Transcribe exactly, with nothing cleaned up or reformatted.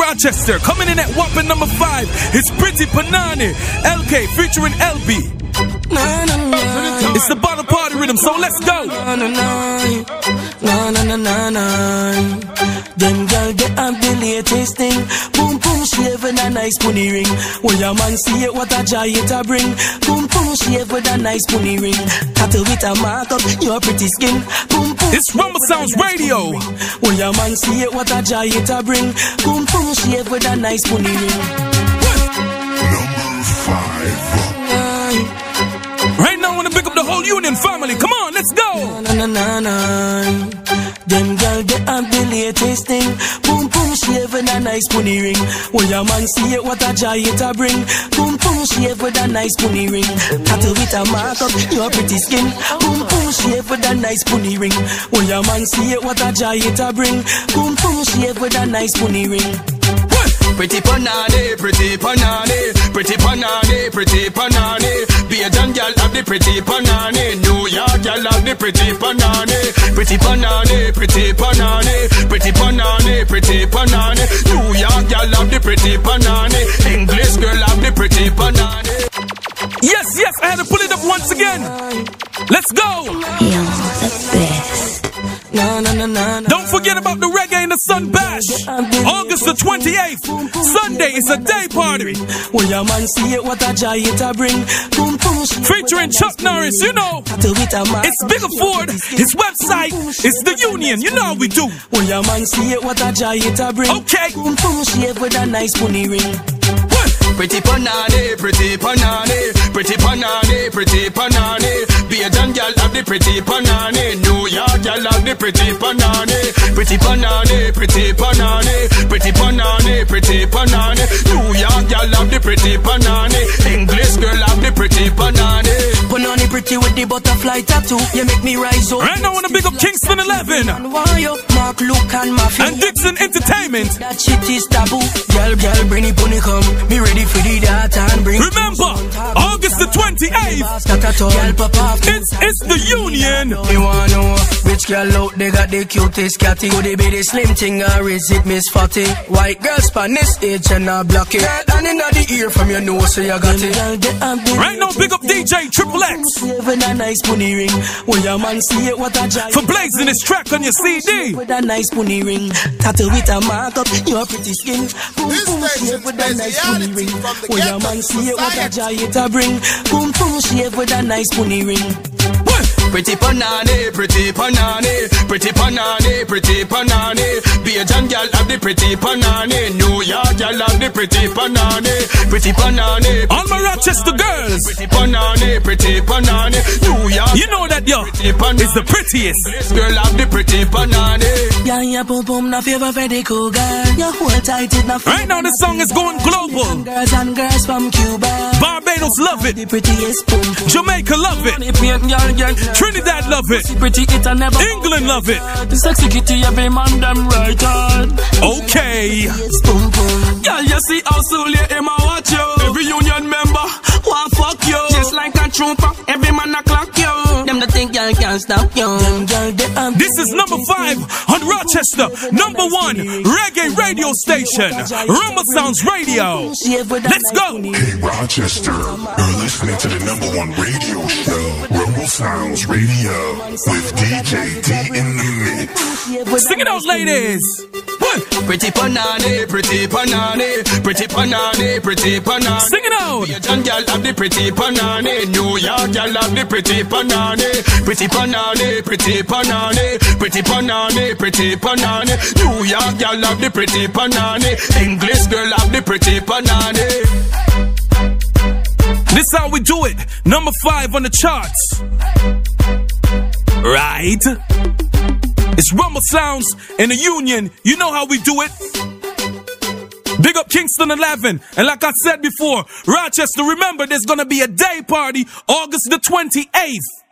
Rochester. Coming in at whopping number five, it's Pretty Panani. L K featuring L B. Na, na, na. It's the bottle party rhythm, so let's go. Na na na na na na na. Them girl they have the latest thing. Boom boom shave with a nice pony ring. When your man see it, what a joy it a bring. Boom boom shave with a nice pony ring. Tattoo with a mark up your pretty skin. Boom boom. It's Rumble Sounds Radio. When your man see it, what a joy it a bring. Boom boom shave with a nice pony ring. Number five. Right now I wanna pick up the whole Union family. Come on, let's go. Na na na na. Them girl they have the latest thing. Boom boom shave with a nice pony ring. When your man see it, what a joy it a bring. Boom boom shave with a nice pony ring. Tattoo with a mark up your pretty skin. Boom boom shave with a nice pony ring. When your man see it, what a joy it a bring. Boom boom shave with a nice pony ring. Pretty panani, pretty panani, pretty panani, pretty panani. Bajan girl have the pretty panani. New York girl have the pretty panani. Pretty panani, pretty panani, pretty panani, pretty panani. New York girl have the pretty panani. English girl have the pretty panani. Yes, yes, I had to pull it up once again. Let's go. You're the best. Na, na, na, na, na. Don't forget about the Reggae in the Sun Bash. August the twenty-eighth. Sunday is a day party. When your man see it, what a joy it a bring. Boom boom. Featuring Chuck Norris, you know. It's Bigger Ford, his website, it's the Union, you know how we do. When your man see it, what a joy it a bring. Okay. Boom boom shave with a nice pony ring. Pretty panani, pretty panani, pretty panani, pretty panani. Bajan girl have the pretty panani. New York girl have the pretty panani. Pretty panani, pretty panani, pretty panani, pretty panani. New York girl have the pretty panani. English girl have the pretty panani. Panani pretty with the butterfly tattoo. You make me rise up. Right now I wanna big up Kingston eleven And why you Mark, Luke and Mafia and Dixon Entertainment. That shit is taboo. Girl, girl, bring the pony come. Me ready for the data and bring. Remember, August the twenty-eighth. Girl, pop off. It's, it's the Union. Me wanna know which girl out they got the cutest catty. Could it be the slim thing or is it Miss Fatty? White girl span this age and a black it. And in the ear from your nose so you got it. Right now big up D J Triple X with a nice pony ring. When your man see it, what a joy. for blazing this track on your C D. With a nice pony ring. Tattoo with a mark up your pretty skin. Boom boom shave with a nice pony ring. When your man see it, what a joy it a bring. Boom boom shave with a nice pony ring. Pretty panani, pretty panani, pretty panani, pretty panani. Bajan girl have the pretty panani. New York girl have the pretty panani. Pretty panani. All my Rochester girls. Pretty panani, pretty panani. New York. You know that yo is the prettiest. This girl have the pretty panani. Yeah, yeah, boom boom, na favor for the cool girl. Your whole tight it na. Right now the song is going global. Girls and girls from Cuba. Barbados love it. The prettiest boom boom. Jamaica love it. Trinidad love it. Pretty it and never. England love it. The sexy kitty every man them right on. Okay. Boom boom. Girl, you see how soon you him a watch you. Every union member want fuck you. Just like a trooper, every man a clock you. Them the think y'all can't stop you. Them girl they am. This is number five on Rochester, number one reggae radio station, Rumble Sounds Radio. Let's go. Hey Rochester, you're listening to the number one radio show, Rumble Sounds Radio, with D J D in the mix. Sing it out, ladies. What? Pretty panani, pretty panani, pretty panani, pretty panani. Sing it out. Bajan girl have the pretty panani. New York girl have the pretty panani. Pretty panani, pretty panani, pretty panani, pretty panani. New York girl have the pretty panani. English girl have the pretty panani. This how we do it. Number five on the charts. Right? It's Rumble Sounds in the Union. You know how we do it. Big up Kingston eleven. And like I said before, Rochester, remember there's gonna be a day party August the twenty-eighth.